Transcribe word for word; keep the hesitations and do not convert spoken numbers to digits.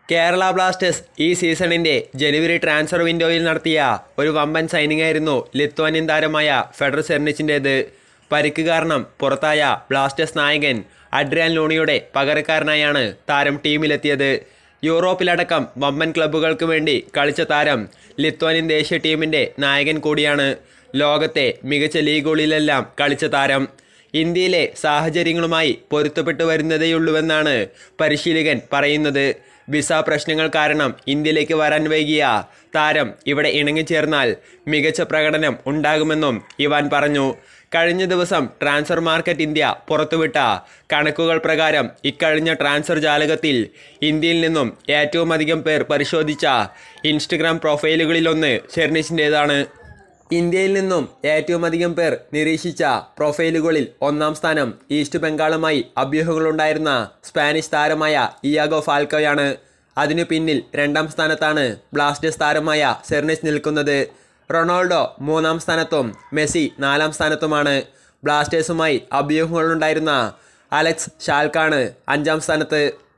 Kerala Blasters ഈ സീസണിൻ്റെ ജനുവരി transfer വിൻഡോയിൽ നടത്തിയ ഒരു വമ്പൻ സൈനിങ് ആയിരുന്നു ലിത്വാനിയൻ താരമായ ഫെഡർ സെർണിച്ചിൻ്റേത്. പരിക്ക് കാരണം പുറത്തായ ബ്ലാസ്റ്റേഴ്സ് നായകൻ അഡ്രിയാൻ ലൂണിയുടെ പകരക്കാരനായാണ് താരം ടീമിലെത്തിയത്. യൂറോപ്പിലടക്കം വമ്പൻ ക്ലബ്ബുകൾക്ക് വേണ്ടി കളിച്ച താരം ലിത്വാനിയൻ ദേശീയ ടീമിൻ്റെ നായകൻ കൂടിയാണ്. ലോകത്തെ മികച്ച ലീഗുകളിലെല്ലാം കളിച്ച താരം ഇന്ത്യയിലെ സാഹചര്യങ്ങളുമായി പൊരുത്തപ്പെട്ടു വരുന്നതേയുള്ളൂവെന്നാണ് പരിശീലകൻ പറയുന്നത്. വിസ പ്രശ്നങ്ങൾ കാരണം ഇന്ത്യയിലേക്ക് വരാൻ വൈകിയ താരം ഇവിടെ ഇണങ്ങിച്ചേർന്നാൽ മികച്ച പ്രകടനം ഉണ്ടാകുമെന്നും ഇവാൻ പറഞ്ഞു. കഴിഞ്ഞ ദിവസം ട്രാൻസ്ഫർ മാർക്കറ്റ് ഇന്ത്യ പുറത്തുവിട്ട കണക്കുകൾ പ്രകാരം ഇക്കഴിഞ്ഞ ട്രാൻസ്ഫർ ജാലകത്തിൽ ഇന്ത്യയിൽ നിന്നും ഏറ്റവും അധികം പേർ പരിശോധിച്ച ഇൻസ്റ്റഗ്രാം പ്രൊഫൈലുകളിലൊന്ന് സെർണിച്ചിൻ്റേതാണ്. ഇന്ത്യയിൽ നിന്നും ഏറ്റവും അധികം പേർ നിരീക്ഷിച്ച പ്രൊഫൈലുകളിൽ ഒന്നാം സ്ഥാനം ഈസ്റ്റ് ബംഗാളുമായി അഭ്യൂഹങ്ങളുണ്ടായിരുന്ന സ്പാനിഷ് താരമായ ഇയാഗോ ഫാൽക്കോയാണ്. അതിനു പിന്നിൽ രണ്ടാം സ്ഥാനത്താണ് ബ്ലാസ്റ്റേഴ്സ് താരമായ സെർണിച്ച് നിൽക്കുന്നത്. റൊണാൾഡോ മൂന്നാം സ്ഥാനത്തും മെസ്സി നാലാം സ്ഥാനത്തുമാണ്. ബ്ലാസ്റ്റേഴ്സുമായി അഭ്യൂഹങ്ങളുണ്ടായിരുന്ന അലക്സ് ഷാൽക്കാണ് അഞ്ചാം സ്ഥാനത്ത്.